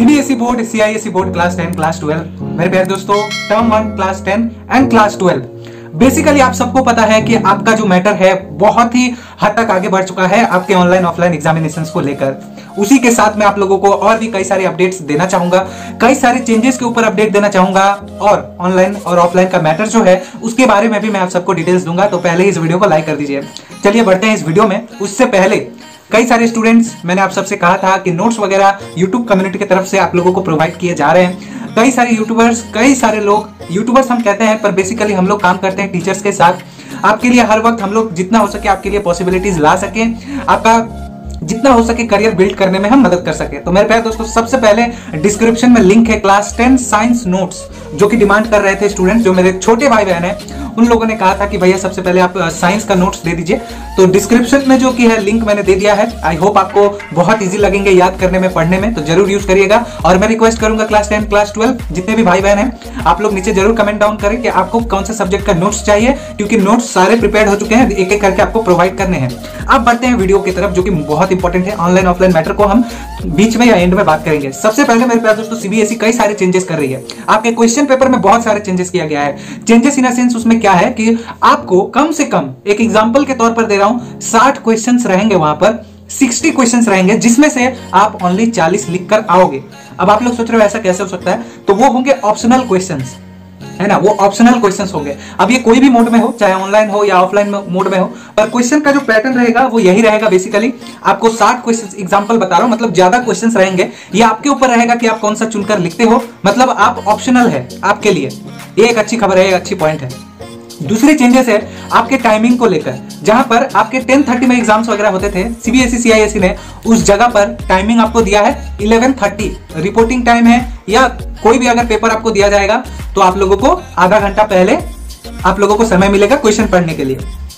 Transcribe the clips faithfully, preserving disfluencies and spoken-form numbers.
CBSE board, CISE board class ten, class twelve, मेरे प्यारे दोस्तों, term one, class ten and class twelve. Basically आप सबको पता है कि आपका जो मैटर है बहुत ही हद तक आगे बढ़ चुका है आपके ऑनलाइन ऑफलाइन एग्जामिनेशंस को लेकर। उसी के साथ मैं आप लोगों को और भी कई सारे अपडेट्स देना चाहूंगा, कई सारे चेंजेस के ऊपर अपडेट देना चाहूंगा और ऑनलाइन और ऑफलाइन का मैटर जो है उसके बारे में भी मैं आप सबको डिटेल्स दूंगा। तो पहले इस वीडियो को लाइक कर दीजिए। चलिए बढ़ते हैं इस वीडियो में। उससे पहले कई सारे स्टूडेंट्स, मैंने आप सबसे कहा था कि नोट्स वगैरह यूट्यूब कम्युनिटी की तरफ से आप लोगों को प्रोवाइड किए जा रहे हैं। कई सारे यूट्यूबर्स, कई सारे लोग, यूट्यूबर्स हम कहते हैं पर बेसिकली हम लोग काम करते हैं टीचर्स के साथ। आपके लिए हर वक्त हम लोग जितना हो सके आपके लिए पॉसिबिलिटीज ला सके, आपका जितना हो सके करियर बिल्ड करने में हम मदद कर सके। तो मेरे प्यारे दोस्तों, सबसे पहले डिस्क्रिप्शन में लिंक है क्लास टेन साइंस नोट्स, जो कि डिमांड कर रहे थे स्टूडेंट्स, जो मेरे छोटे भाई बहन हैं उन लोगों ने कहा था कि भैया सबसे पहले आप साइंस का नोट्स दे दीजिए। तो डिस्क्रिप्शन में जो कि है लिंक मैंने दे दिया है। आई होप आपको बहुत इजी लगेंगे याद करने में, पढ़ने में, तो जरूर यूज करिएगा। और मैं रिक्वेस्ट करूंगा क्लास टेन, क्लास ट्वेल्व जितने भी भाई बहन हैं, आप लोग नीचे जरूर कमेंट डाउन करें कि आपको कौन सा सब्जेक्ट का नोट्स चाहिए, क्योंकि नोट्स सारे प्रिपेयर हो चुके हैं, एक एक करके आपको प्रोवाइड करने हैं। अब बढ़ते हैं वीडियो की तरफ, जो कि बहुत इंपॉर्टेंट है। ऑनलाइन ऑफलाइन मैटर को हम बीच में या एंड में बात करेंगे। सबसे पहले मेरे प्यारे दोस्तों, सीबीएसई कई सारे चेंजेस कर रही है। आपके क्वेश्चन पेपर में बहुत सारे चेंजेस किया गया है। चेंजेस इन अ सेंस उसमें क्या है कि आपको कम से कम, एक एग्जांपल के तौर पर दे रहा हूं, साठ क्वेश्चंस रहेंगे वहां पर, साठ क्वेश्चंस रहेंगे, जिसमें से आप ओनली चालीस लिख कर आओगे। अब आप लोग सोच रहे हो ऐसा कैसे हो सकता है? तो वो होंगे ऑप्शनल क्वेश्चंस, है ना, वो ऑप्शनल क्वेश्चंस होंगे। अब ये कोई भी मोड में हो, चाहे ऑनलाइन हो या ऑफलाइन मोड में हो, पर क्वेश्चन का जो पैटर्न रहेगा वो यही रहेगा। बेसिकली आपको साठ क्वेश्चंस, एग्जांपल बता रहा हूं, मतलब ज्यादा क्वेश्चंस रहेंगे। ये आपके ऊपर रहेगा कि आप कौन सा चुनकर लिखते हो, मतलब आप ऑप्शनल है आपके लिए। ये एक अच्छी खबर है, एक अच्छी पॉइंट है। दूसरी चेंजेस है आपके टाइमिंग को लेकर। जहां पर आपके टेन थर्टी में एग्जाम्स वगैरह होते थे, सीबीएसई सीआईएसई ने उस जगह पर टाइमिंग आपको दिया है इलेवन थर्टी रिपोर्टिंग टाइम है, या कोई भी अगर पेपर आपको दिया जाएगा तो आप लोगों को आधा घंटा पहले आप लोगों को समय मिलेगा क्वेश्चन पढ़ने के लिए।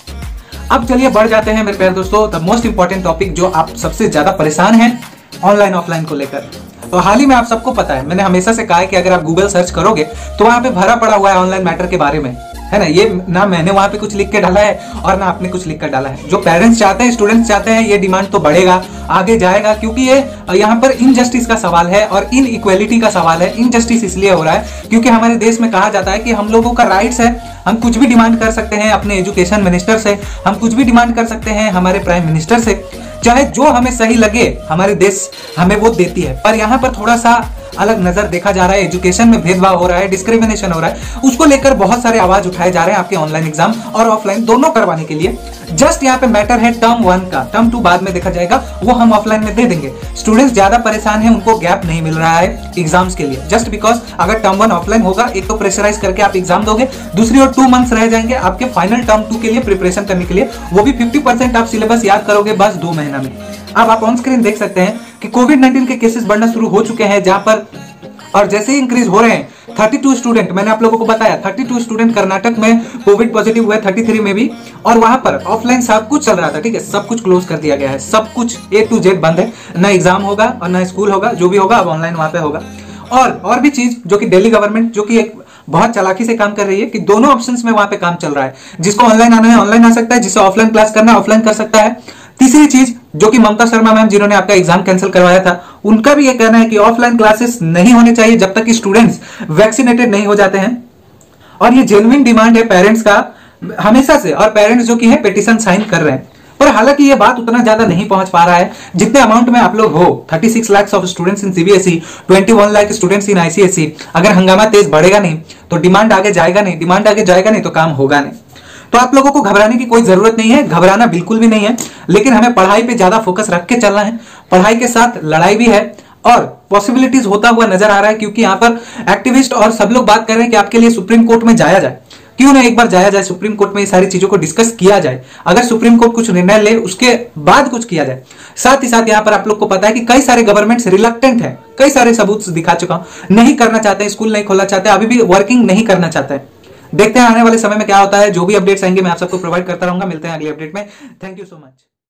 अब चलिए बढ़ जाते हैं मेरे प्यारे दोस्तों, द मोस्ट इंपॉर्टेंट टॉपिक, जो आप सबसे ज्यादा परेशान हैं ऑनलाइन ऑफलाइन को लेकर। तो हाल ही में आप सबको पता है, मैंने हमेशा से कहा है कि अगर आप गूगल सर्च करोगे तो वहां पे भरा पड़ा हुआ है ऑनलाइन मैटर के बारे में, है ना। ये ना मैंने वहां पे कुछ लिख के डाला है और ना आपने कुछ लिख कर डाला है। जो पेरेंट्स चाहते हैं, स्टूडेंट्स चाहते हैं, ये डिमांड तो बढ़ेगा, आगे जाएगा, क्योंकि ये यहाँ पर इनजस्टिस का सवाल है और इन इक्वेलिटी का सवाल है। इनजस्टिस इसलिए हो रहा है क्योंकि हमारे देश में कहा जाता है कि हम लोगों का राइट्स है, हम कुछ भी डिमांड कर सकते हैं अपने एजुकेशन मिनिस्टर से, हम कुछ भी डिमांड कर सकते हैं हमारे प्राइम मिनिस्टर से, चाहे जो हमें सही लगे, हमारे देश हमें वो देती है। पर यहाँ पर थोड़ा सा अलग नजर देखा जा रहा है, एजुकेशन में भेदभाव हो रहा है, डिस्क्रिमिनेशन हो रहा है, उसको लेकर बहुत सारे आवाज उठाए जा रहे हैं आपके ऑनलाइन एग्जाम और ऑफलाइन दोनों करवाने के लिए। जस्ट यहाँ पे मैटर है टर्म वन का, टर्म टू बाद में देखा जाएगा, वो हम ऑफलाइन में दे देंगे। स्टूडेंट्स ज्यादा परेशान हैं, उनको गैप नहीं मिल रहा है एग्जाम्स के लिए, जस्ट बिकॉज अगर टर्म वन ऑफलाइन होगा, एक तो प्रेशराइज करके आप एग्जाम दोगे, दूसरी और टू मंथ्स रह जाएंगे आपके फाइनल टर्म टू के लिए प्रिपरेशन करने के लिए, वो भी फिफ्टी परसेंट आप सिलेबस याद करोगे बस दो महीना में। अब आप ऑन स्क्रीन देख सकते हैं कि कोविड नाइनटीन के केसेस बढ़ना शुरू हो चुके हैं, जहां पर और जैसे ही इंक्रीज हो रहे हैं, बत्तीस स्टूडेंट, मैंने आप लोगों को बताया बत्तीस स्टूडेंट कर्नाटक में कोविड पॉजिटिव हुए, तैंतीस में भी, और वहां पर ऑफलाइन सब कुछ चल रहा था, ठीक है, सब कुछ क्लोज कर दिया गया है, सब कुछ ए टू जेड बंद है, ना एग्जाम होगा और ना स्कूल होगा, जो भी होगा अब ऑनलाइन वहां पे होगा। और और भी चीज जो कि दिल्ली गवर्नमेंट, जो कि एक बहुत चालाकी से काम कर रही है कि दोनों ऑप्शंस में वहां पे काम चल रहा है, जिसको ऑनलाइन आना है ऑनलाइन आ सकता है, जिसे ऑफलाइन क्लास करना है ऑफलाइन कर सकता है। तीसरी चीज जो कि ममता शर्मा मैम, जिन्होंने आपका एग्जाम कैंसिल करवाया था, उनका भी ये कहना है कि ऑफलाइन क्लासेस नहीं होने चाहिए जब तक कि स्टूडेंट्स वैक्सीनेटेड नहीं हो जाते हैं। और ये जेन्युइन डिमांड है पेरेंट्स का हमेशा से, और पेरेंट्स जो कि है पिटीशन साइन कर रहे हैं। पर हालांकि ये बात उतना ज्यादा नहीं पहुंच पा रहा है जितने अमाउंट में आप लोग हो। छत्तीस lakh of students in CBSE, इक्कीस लाख स्टूडेंट्स इन आईसीएसई। अगर हंगामा तेज बढ़ेगा नहीं तो डिमांड आगे जाएगा नहीं, डिमांड आगे जाएगा नहीं तो काम होगा नहीं। तो आप लोगों को घबराने की कोई जरूरत नहीं है, घबराना बिल्कुल भी नहीं है, लेकिन हमें पढ़ाई पे ज्यादा फोकस रख के चलना है। पढ़ाई के साथ लड़ाई भी है और पॉसिबिलिटीज होता हुआ नजर आ रहा है, क्योंकि यहाँ पर एक्टिविस्ट और सब लोग बात कर रहे हैं कि आपके लिए सुप्रीम कोर्ट में जाया जाए। क्यों ना एक बार जाया जाए सुप्रीम कोर्ट में, ये सारी चीजों को डिस्कस किया जाए। अगर सुप्रीम कोर्ट कुछ निर्णय ले उसके बाद कुछ किया जाए। साथ ही साथ यहाँ पर आप लोग को पता है कि कई सारे गवर्नमेंट्स रिलक्टेंट है, कई सारे सबूत दिखा चुका हूं, नहीं करना चाहते हैं, स्कूल नहीं खोलना चाहते, अभी भी वर्किंग नहीं करना चाहते हैं। देखते हैं आने वाले समय में क्या होता है। जो भी अपडेट्स आएंगे मैं आप सबको प्रोवाइड करता रहूंगा। मिलते हैं अगले अपडेट में। Thank you so much.